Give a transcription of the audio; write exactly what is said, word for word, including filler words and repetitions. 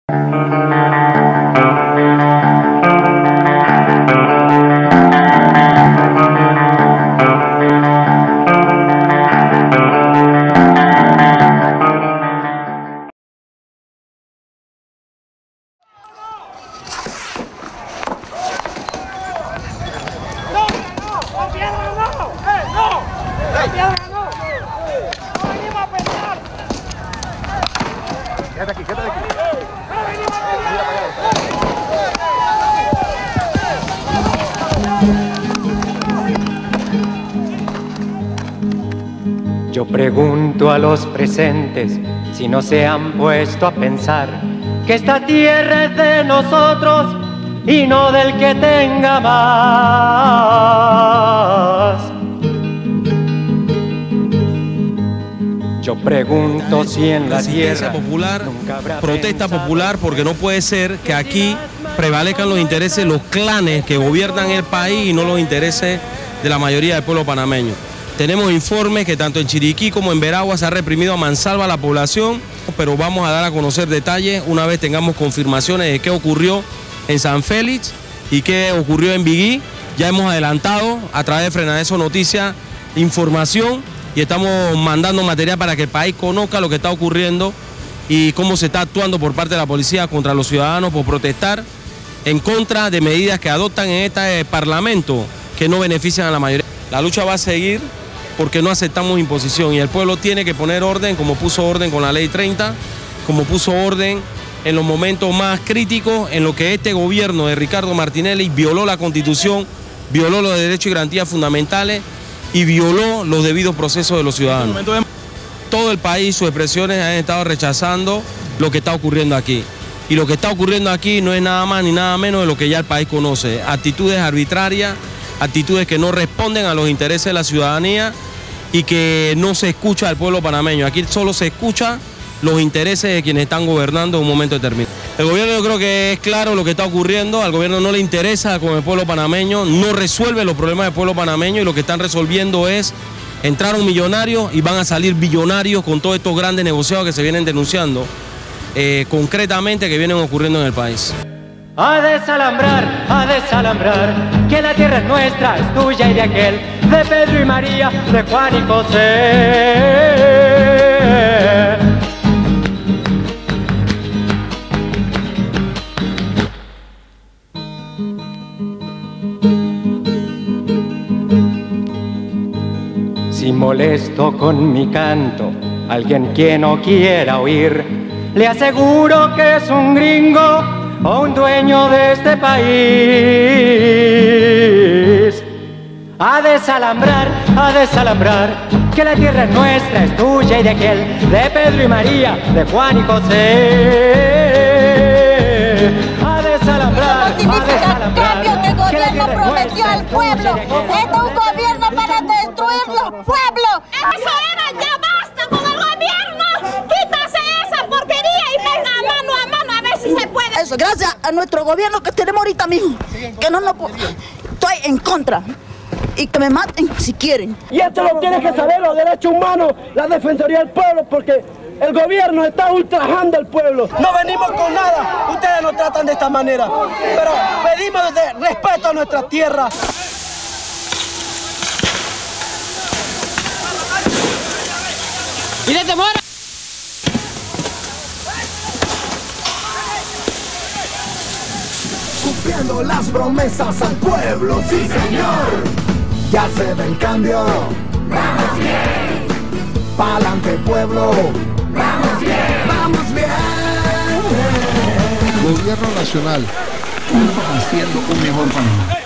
Quédate aquí, quédate aquí. Yo pregunto a los presentes si no se han puesto a pensar que esta tierra es de nosotros y no del que tenga más. Yo pregunto si en la tierra popular, protesta popular, porque no puede ser que aquí prevalezcan los intereses de los clanes que gobiernan el país y no los intereses de la mayoría del pueblo panameño. Tenemos informes que tanto en Chiriquí como en Veragua se ha reprimido a mansalva a la población, pero vamos a dar a conocer detalles una vez tengamos confirmaciones de qué ocurrió en San Félix y qué ocurrió en Biguí. Ya hemos adelantado a través de Frenadeso Noticias información y estamos mandando material para que el país conozca lo que está ocurriendo y cómo se está actuando por parte de la policía contra los ciudadanos por protestar en contra de medidas que adoptan en este Parlamento que no benefician a la mayoría. La lucha va a seguir porque no aceptamos imposición y el pueblo tiene que poner orden, como puso orden con la ley treinta, como puso orden en los momentos más críticos en lo que este gobierno de Ricardo Martinelli violó la Constitución, violó los derechos y garantías fundamentales y violó los debidos procesos de los ciudadanos. Todo el país, sus expresiones han estado rechazando lo que está ocurriendo aquí. Y lo que está ocurriendo aquí no es nada más ni nada menos de lo que ya el país conoce. Actitudes arbitrarias, actitudes que no responden a los intereses de la ciudadanía y que no se escucha al pueblo panameño. Aquí solo se escucha los intereses de quienes están gobernando en un momento determinado. El gobierno, yo creo que es claro lo que está ocurriendo, al gobierno no le interesa con el pueblo panameño, no resuelve los problemas del pueblo panameño y lo que están resolviendo es entrar un millonario y van a salir billonarios con todos estos grandes negociados que se vienen denunciando eh, concretamente que vienen ocurriendo en el país. A desalambrar, a desalambrar, que la tierra es nuestra, es tuya y de aquel, de Pedro y María, de Juan y José. Si molesto con mi canto alguien que no quiera oír, le aseguro que es un gringo o un dueño de este país. A desalambrar, a desalambrar, que la tierra es nuestra, es tuya y de aquel, de Pedro y María, de Juan y José. A desalambrar, Eso significa a desalambrar, cambio que el que la gobierno tierra es prometió nuestra, al pueblo. es tuya y de aquel. Este es un gobierno para destruir los pueblos. Eso era, ya basta con el gobierno. Quítase esa porquería y venga mano a mano a ver si se puede. Eso, gracias a nuestro gobierno que tenemos ahorita mismo. Que no nos... Estoy en contra. Y que me maten si quieren. Y esto lo tienen que saber los derechos humanos, la Defensoría del Pueblo, porque el gobierno está ultrajando al pueblo. No venimos con nada, ustedes nos tratan de esta manera, pero pedimos de respeto a nuestra tierra. ¡Y desde fuera! Cumpliendo las promesas al pueblo, sí señor. Ya se ve el cambio. Vamos bien. Pa'lante pueblo. Vamos bien. Vamos bien. Gobierno nacional, haciendo un mejor Panamá.